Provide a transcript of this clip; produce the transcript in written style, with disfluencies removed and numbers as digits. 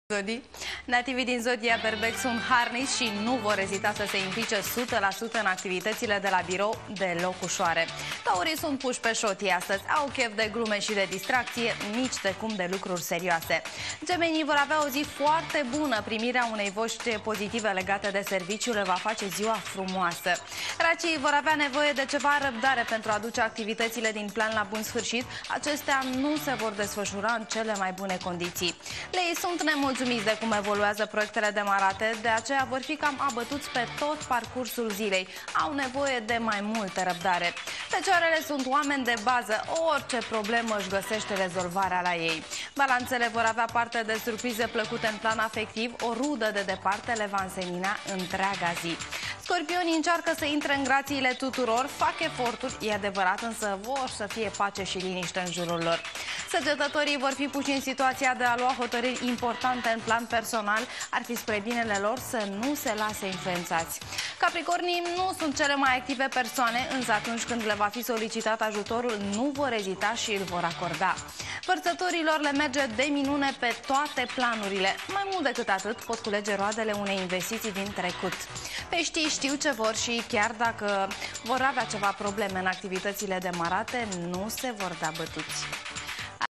Zodii. Nativii din Zodia Berbec sunt harnici și nu vor ezita să se implice 100% în activitățile de la birou deloc ușoare. Taurii sunt puși pe șotii astăzi, au chef de glume și de distracție, nici de cum de lucruri serioase. Gemenii vor avea o zi foarte bună, primirea unei voști pozitive legate de serviciu le va face ziua frumoasă. Racii vor avea nevoie de ceva răbdare pentru a duce activitățile din plan la bun sfârșit, acestea nu se vor desfășura în cele mai bune condiții. Leii sunt nemulțumiți de cum evoluează proiectele demarate, de aceea vor fi cam abătuți pe tot parcursul zilei. Au nevoie de mai multă răbdare. Fecioarele sunt oameni de bază, orice problemă își găsește rezolvarea la ei. Balanțele vor avea parte de surprize plăcute în plan afectiv, o rudă de departe le va însemina întreaga zi. Scorpionii încearcă să intre în grațiile tuturor, fac eforturi, e adevărat, însă vor să fie pace și liniște în jurul lor. Săgetătorii vor fi puși în situația de a lua hotărâri importante în plan personal, ar fi spre binele lor să nu se lase influențați. Capricornii nu sunt cele mai active persoane, însă atunci când le va fi solicitat ajutorul, nu vor ezita și îl vor acorda. Vărsătorilor le merge de minune pe toate planurile. Mai mult decât atât, pot culege roadele unei investiții din trecut. Peștii știu ce vor și chiar dacă vor avea ceva probleme în activitățile demarate, nu se vor da bătuți.